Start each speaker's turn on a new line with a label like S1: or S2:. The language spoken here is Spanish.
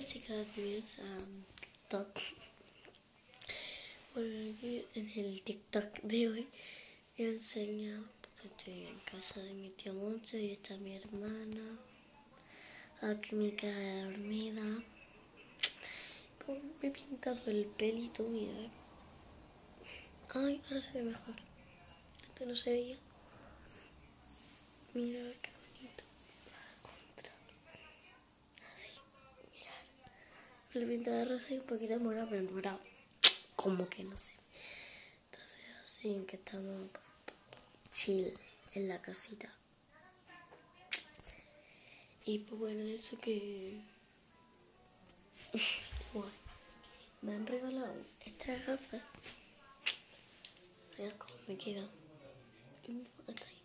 S1: chicas, bienvenidos a TikTok. Bueno, aquí en el TikTok de hoy voy a enseñar, porque estoy en casa de mi tía Moncho y está mi hermana. Aquí me queda dormida. Me he pintado el pelito, mira. Ay, ahora se ve mejor. Antes no se veía. Mira qué bonito. Así, mirad. Me lo he pintado de rosa y un poquito de morado, pero morado. Como que no sé. Entonces así que estamos chill en la casita. Y pues bueno, eso que... Guay. Me han regalado estas gafas. O sea, cómo me quedan. Y hasta ahí.